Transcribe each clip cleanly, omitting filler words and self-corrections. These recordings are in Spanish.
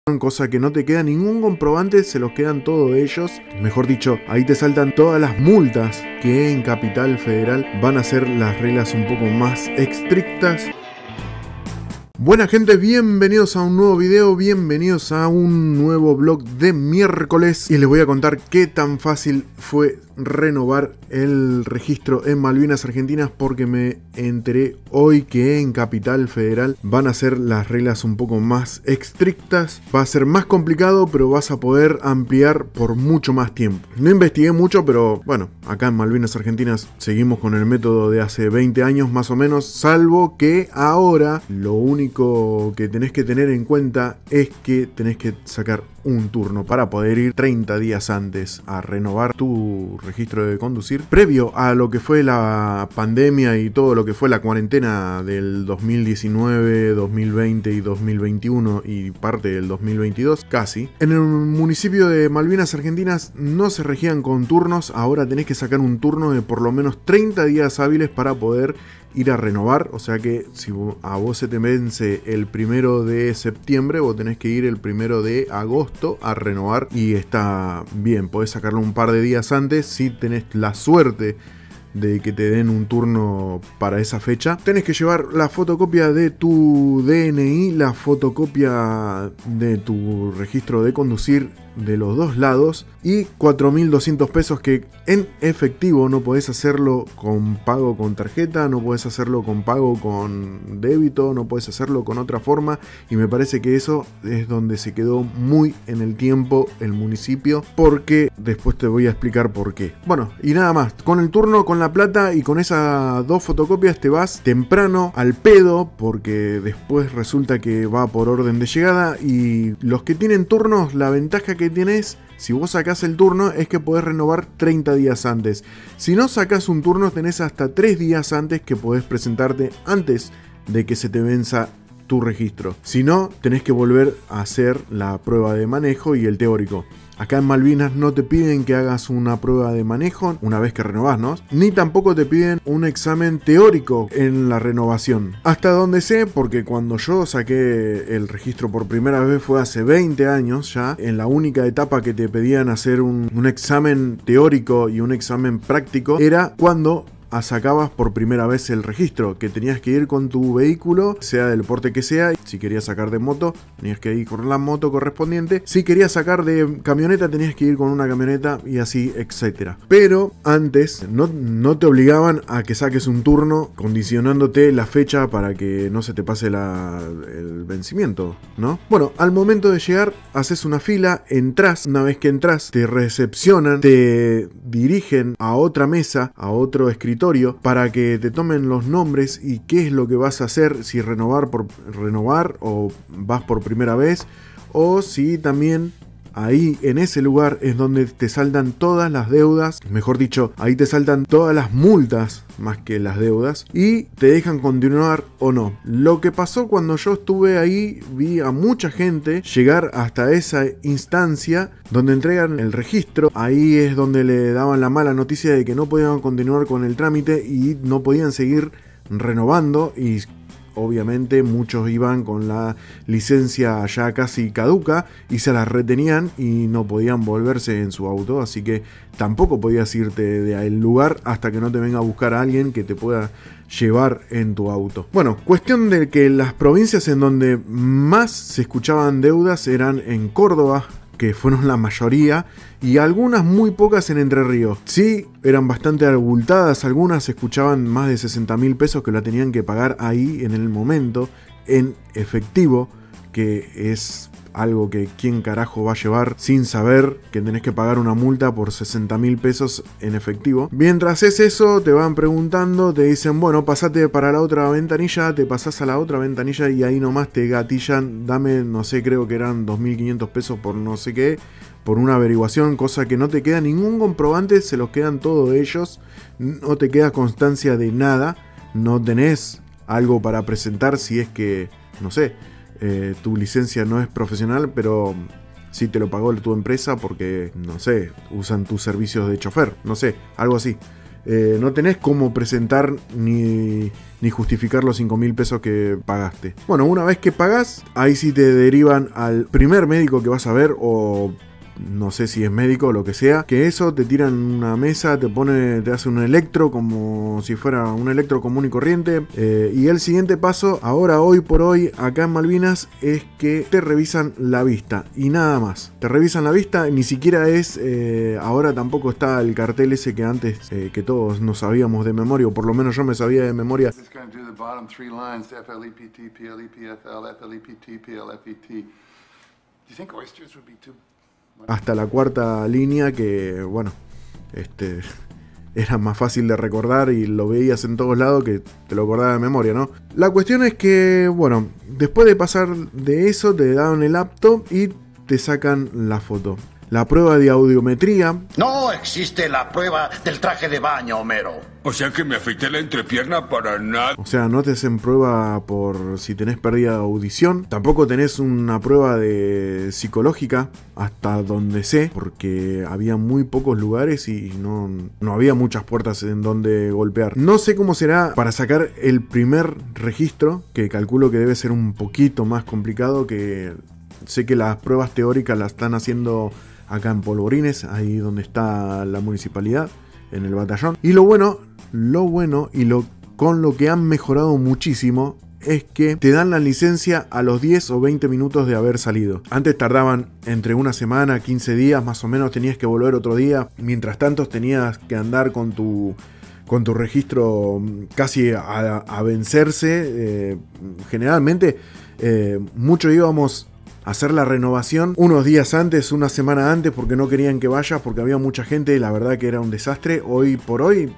Cosa que no te queda ningún comprobante, se los quedan todos ellos. Mejor dicho, ahí te saltan todas las multas que en Capital Federal van a ser las reglas un poco más estrictas. Buena gente, bienvenidos a un nuevo video, bienvenidos a un nuevo vlog de miércoles y les voy a contar qué tan fácil fue renovar el registro en Malvinas Argentinas, porque me enteré hoy que en Capital Federal van a ser las reglas un poco más estrictas. Va a ser más complicado, pero vas a poder ampliar por mucho más tiempo. No investigué mucho, pero bueno, acá en Malvinas Argentinas seguimos con el método de hace 20 años más o menos, salvo que ahora lo único que tenés que tener en cuenta es que tenés que sacar un turno para poder ir 30 días antes a renovar tu registro de conducir, previo a lo que fue la pandemia y todo lo que fue la cuarentena del 2019, 2020 y 2021 y parte del 2022 casi. En el municipio de Malvinas Argentinas no se regían con turnos, ahora tenés que sacar un turno de por lo menos 30 días hábiles para poder ir a renovar. O sea que si a vos se te vence el 1 de septiembre, vos tenés que ir el 1 de agosto a renovar, y está bien, podés sacarlo un par de días antes si tenés la suerte de que te den un turno para esa fecha. Tenés que llevar la fotocopia de tu DNI, la fotocopia de tu registro de conducir de los dos lados y 4.200 pesos que en efectivo. No podés hacerlo con pago con tarjeta, no podés hacerlo con pago con débito, no podés hacerlo con otra forma, y me parece que eso es donde se quedó muy en el tiempo el municipio, porque después te voy a explicar por qué. Bueno, y nada más, con el turno, con la plata y con esas dos fotocopias te vas temprano al pedo, porque después resulta que va por orden de llegada, y los que tienen turnos, la ventaja que tenés, si vos sacás el turno, es que podés renovar 30 días antes. Si no sacás un turno, tenés hasta 3 días antes que podés presentarte antes de que se te venza tu registro. Si no, tenés que volver a hacer la prueba de manejo y el teórico. Acá en Malvinas no te piden que hagas una prueba de manejo una vez que renovás, ¿no? Ni tampoco te piden un examen teórico en la renovación. Hasta donde sé, porque cuando yo saqué el registro por primera vez fue hace 20 años ya, en la única etapa que te pedían hacer un examen teórico y un examen práctico era cuando sacabas por primera vez el registro, que tenías que ir con tu vehículo, sea del porte que sea. Si querías sacar de moto, tenías que ir con la moto correspondiente. Si querías sacar de camioneta, tenías que ir con una camioneta, y así, etcétera. Pero antes no te obligaban a que saques un turno condicionándote la fecha para que no se te pase el vencimiento, ¿no? Bueno, al momento de llegar, haces una fila, entras. Una vez que entras, te recepcionan, te dirigen a otra mesa, a otro escritorio, para que te tomen los nombres y qué es lo que vas a hacer, si renovar o vas por primera vez, o si también ahí en ese lugar es donde te saltan todas las deudas, mejor dicho, ahí te saltan todas las multas más que las deudas, y te dejan continuar o no. Lo que pasó cuando yo estuve ahí, vi a mucha gente llegar hasta esa instancia donde entregan el registro. Ahí es donde le daban la mala noticia de que no podían continuar con el trámite y no podían seguir renovando, y obviamente muchos iban con la licencia ya casi caduca y se las retenían y no podían volverse en su auto, así que tampoco podías irte del lugar hasta que no te venga a buscar a alguien que te pueda llevar en tu auto. Bueno, cuestión de que las provincias en donde más se escuchaban deudas eran en Córdoba, que fueron la mayoría, y algunas muy pocas en Entre Ríos. Sí, eran bastante abultadas, algunas se escuchaban más de 60.000 pesos que la tenían que pagar ahí en el momento, en efectivo, que es algo que quién carajo va a llevar sin saber que tenés que pagar una multa por 60.000 pesos en efectivo. Mientras es eso, te van preguntando, te dicen, bueno, pasate para la otra ventanilla, te pasás a la otra ventanilla y ahí nomás te gatillan, dame, no sé, creo que eran 2.500 pesos por no sé qué, por una averiguación, cosa que no te queda ningún comprobante, se los quedan todos ellos, no te queda constancia de nada, no tenés algo para presentar si es que, no sé, tu licencia no es profesional, pero sí te lo pagó tu empresa porque, no sé, usan tus servicios de chofer, no sé, algo así. no tenés cómo presentar ni justificar los 5.000 pesos que pagaste. Bueno, una vez que pagás, ahí sí te derivan al primer médico que vas a ver, o no sé si es médico o lo que sea, que eso te tiran una mesa, te hace un electro como si fuera un electro común y corriente, y el siguiente paso, ahora hoy por hoy acá en Malvinas, es que te revisan la vista y nada más. Te revisan la vista, ni siquiera es, ahora tampoco está el cartel ese que antes que todos nos sabíamos de memoria, o por lo menos yo me sabía de memoria. Hasta la cuarta línea, que bueno, era más fácil de recordar y lo veías en todos lados que te lo acordabas de memoria, ¿no? La cuestión es que, bueno, después de pasar de eso, te dan el apto y te sacan la foto. La prueba de audiometría. No existe la prueba del traje de baño, Homero. O sea que me afeité la entrepierna para nada. O sea, no te hacen prueba por si tenés pérdida de audición. Tampoco tenés una prueba de psicológica, hasta donde sé, porque había muy pocos lugares y no había muchas puertas en donde golpear. No sé cómo será para sacar el primer registro, que calculo que debe ser un poquito más complicado, que sé que las pruebas teóricas las están haciendo acá en Polvorines, ahí donde está la municipalidad, en el batallón. Y lo bueno y con lo que han mejorado muchísimo es que te dan la licencia a los 10 o 20 minutos de haber salido. Antes tardaban entre una semana, 15 días más o menos, tenías que volver otro día. Mientras tanto tenías que andar con tu registro casi a vencerse. Generalmente mucho íbamos hacer la renovación unos días antes, una semana antes, porque no querían que vayas, porque había mucha gente y la verdad que era un desastre. Hoy por hoy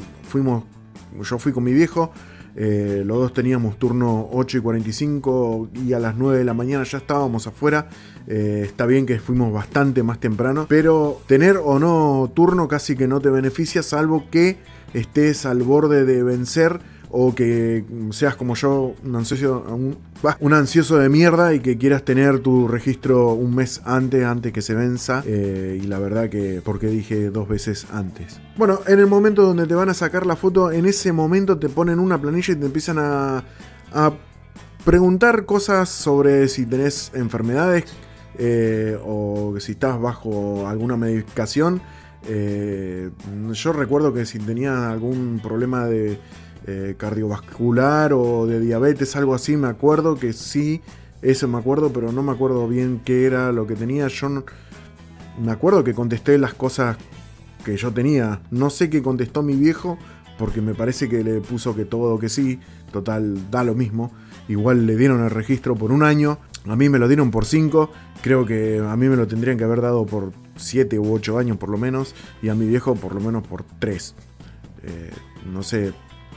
yo fui con mi viejo, los dos teníamos turno 8:45 y a las 9 de la mañana ya estábamos afuera. Está bien que fuimos bastante más temprano, pero tener o no turno casi que no te beneficia, salvo que estés al borde de vencer, o que seas como yo, un ansioso de mierda y que quieras tener tu registro un mes antes que se venza. Y la verdad que, porque dije 2 veces antes. Bueno, en el momento donde te van a sacar la foto, en ese momento te ponen una planilla y te empiezan a preguntar cosas sobre si tenés enfermedades, o si estás bajo alguna medicación. Yo recuerdo que si tenía algún problema de cardiovascular o de diabetes, algo así, me acuerdo que sí, eso me acuerdo, pero no me acuerdo bien qué era lo que tenía. Me acuerdo que contesté las cosas que yo tenía. No sé qué contestó mi viejo, porque me parece que le puso que todo que sí. Total, da lo mismo. Igual le dieron el registro por 1 año. A mí me lo dieron por 5. Creo que a mí me lo tendrían que haber dado por 7 u 8 años por lo menos. Y a mi viejo por lo menos por 3. No sé.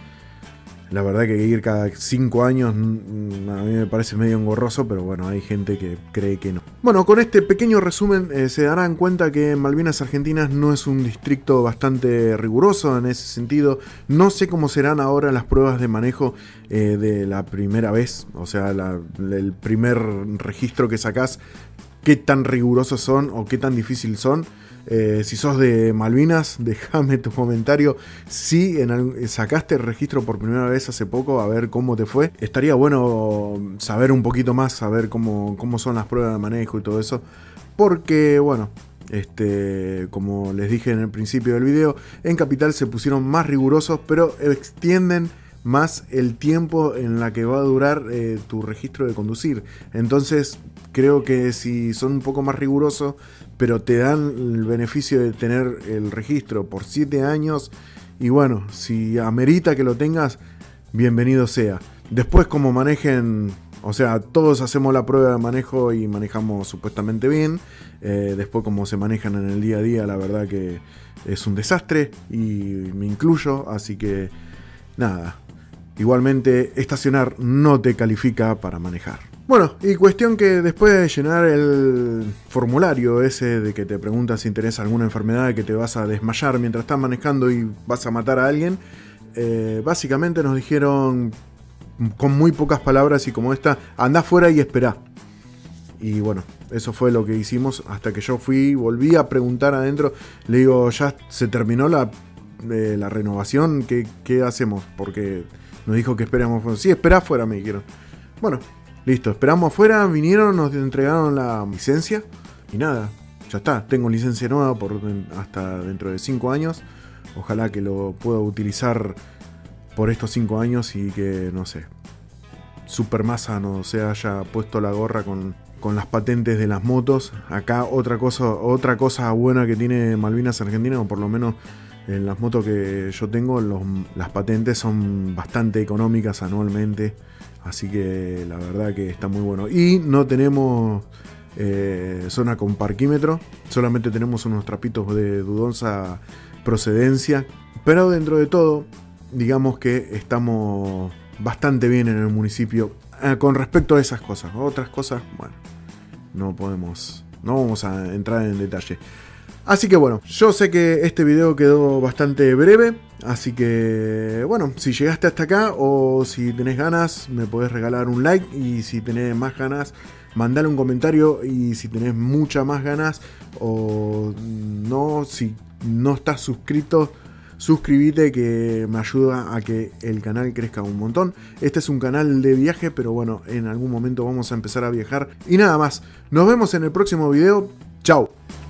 La verdad que ir cada 5 años a mí me parece medio engorroso, pero bueno, hay gente que cree que no. Bueno, con este pequeño resumen se darán cuenta que Malvinas Argentinas no es un distrito bastante riguroso en ese sentido. No sé cómo serán ahora las pruebas de manejo de la primera vez, o sea, el primer registro que sacás, qué tan rigurosos son o qué tan difícil son. Si sos de Malvinas, déjame tu comentario. Si sacaste el registro por primera vez hace poco, a ver cómo te fue. Estaría bueno saber un poquito más, saber cómo son las pruebas de manejo y todo eso. Porque, bueno, como les dije en el principio del video, en Capital se pusieron más rigurosos, pero extienden más el tiempo en la que va a durar tu registro de conducir. Entonces creo que si son un poco más rigurosos, pero te dan el beneficio de tener el registro por 7 años, y bueno, si amerita que lo tengas, bienvenido sea. Después como manejen, o sea, todos hacemos la prueba de manejo y manejamos supuestamente bien. Después como se manejan en el día a día, la verdad que es un desastre, y me incluyo, así que nada. Igualmente, estacionar no te califica para manejar. Bueno, y cuestión que después de llenar el formulario ese de que te pregunta si tenés alguna enfermedad, que te vas a desmayar mientras estás manejando y vas a matar a alguien, básicamente nos dijeron con muy pocas palabras y como esta: andá afuera y esperá. Y bueno, eso fue lo que hicimos hasta que yo volví a preguntar adentro. Le digo, ya se terminó la la renovación, ¿qué hacemos? Porque nos dijo que esperamos afuera. Sí, esperá afuera, me dijeron. Bueno, listo, esperamos afuera, vinieron, nos entregaron la licencia y nada, ya está. Tengo licencia nueva hasta dentro de 5 años. Ojalá que lo pueda utilizar por estos 5 años y que, no sé, Supermasa no se haya puesto la gorra con las patentes de las motos. Acá otra cosa buena que tiene Malvinas Argentina, o por lo menos en las motos que yo tengo, las patentes son bastante económicas anualmente. Así que la verdad que está muy bueno. Y no tenemos zona con parquímetro, solamente tenemos unos trapitos de dudosa procedencia. Pero dentro de todo, digamos que estamos bastante bien en el municipio con respecto a esas cosas. Otras cosas, bueno, no vamos a entrar en detalle. Así que bueno, yo sé que este video quedó bastante breve, así que bueno, si llegaste hasta acá o si tenés ganas, me podés regalar un like, y si tenés más ganas, mandale un comentario, y si tenés muchas más ganas o no, si no estás suscrito, suscríbete, que me ayuda a que el canal crezca un montón. Este es un canal de viaje, pero bueno, en algún momento vamos a empezar a viajar. Y nada más, nos vemos en el próximo video. Chao.